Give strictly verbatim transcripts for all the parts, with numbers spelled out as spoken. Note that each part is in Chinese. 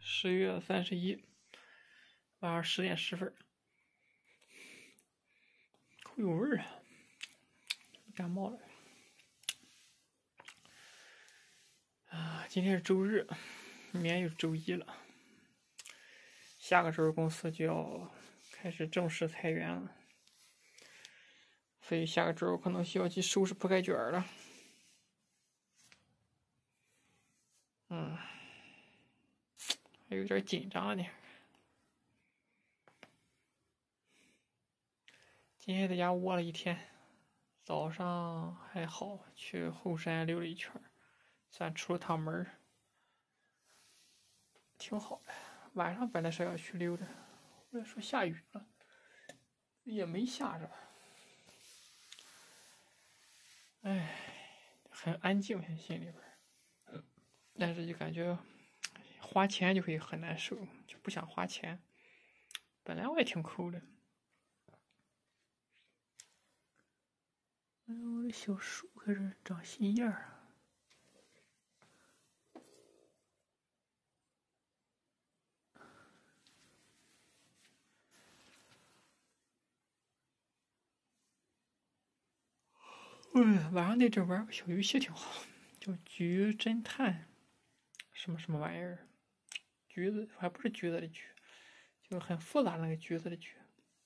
十月三十一晚上十点十分，口有味儿啊，感冒了啊！今天是周日，明天又是周一了，下个周公司就要开始正式裁员了，所以下个周可能需要去收拾铺盖卷了。嗯，还有点紧张了点。今天在家窝了一天，早上还好，去后山溜了一圈，算出了趟门，挺好的。晚上本来是要去溜的，后来说下雨了，也没下着。哎，很安静，心里边，但是就感觉花钱就会很难受，就不想花钱。本来我也挺抠的。哎呦，我的小树开始长新叶儿。嗯，晚上那阵玩个小游戏挺好，叫橘侦探，什么什么玩意儿，橘子还不是橘子的橘，就很复杂那个橘子的橘，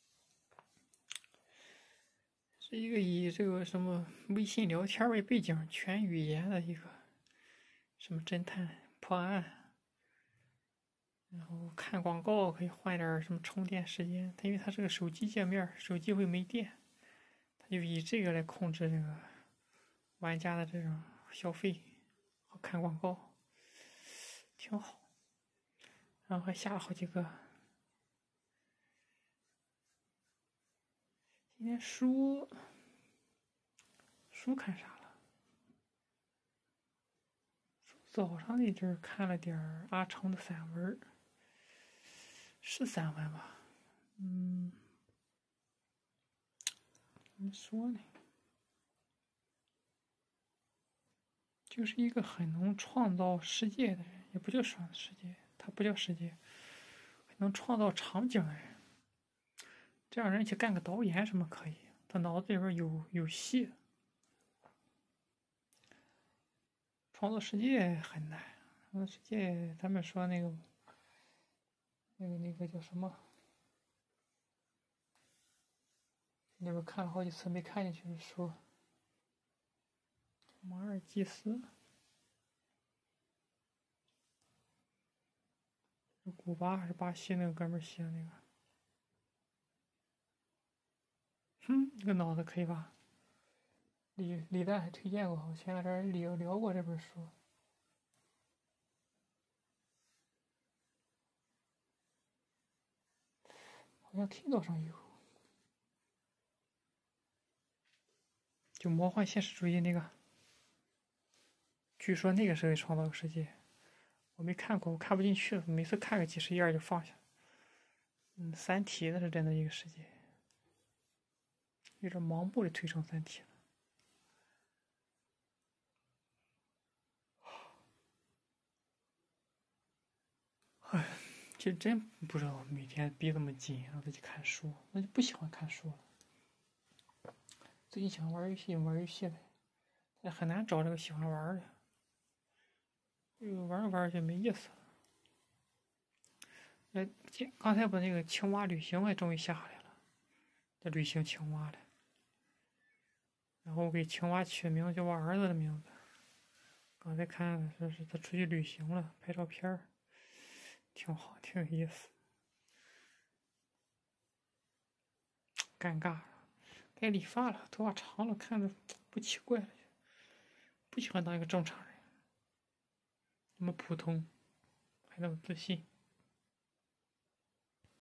是一个以这个什么微信聊天为背景，全语言的一个什么侦探破案，然后看广告可以换点什么充电时间，它因为它是个手机界面，手机会没电，它就以这个来控制这个玩家的这种消费和看广告，挺好。然后还下了好几个。今天书书看啥了？早上那阵看了点阿成的散文，是散文吧？嗯，怎么说呢？就是一个很能创造世界的人，也不叫创造世界，他不叫世界，能创造场景的人。这样人去干个导演什么可以？他脑子里边有有戏。创造世界很难，创造世界，他们说那个那个那个叫什么？那边看了好几次没看进去的书，马尔济斯，是古巴还是巴西那个哥们儿写的那个？哼，这个脑子可以吧？李李诞还推荐过，我前两天聊聊过这本书。好像 Kindle 上有，就魔幻现实主义那个，据说那个是会创造个世界，我没看过，我看不进去，每次看个几十页就放下。嗯，三体那是真的一个世界，有点盲目的推成三体了。唉，其实真不知道每天逼这么紧让他去看书，那就不喜欢看书了。最近喜欢玩游戏，玩游戏了，但很难找这个喜欢玩的，又玩着玩就没意思了。哎，刚才把那个青蛙旅行还终于下来了，这旅行青蛙的，然后我给青蛙取的名字叫我儿子的名字。刚才看了，说是他出去旅行了，拍照片儿，挺好，挺有意思。尴尬了，该理发了，头发长了，看着不奇怪了。不喜欢当一个正常人，那么普通，还那么自信。